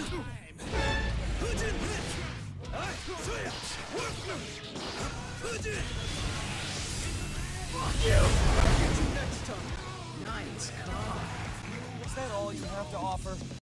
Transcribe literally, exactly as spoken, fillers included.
Nice car. Is that all you have to offer?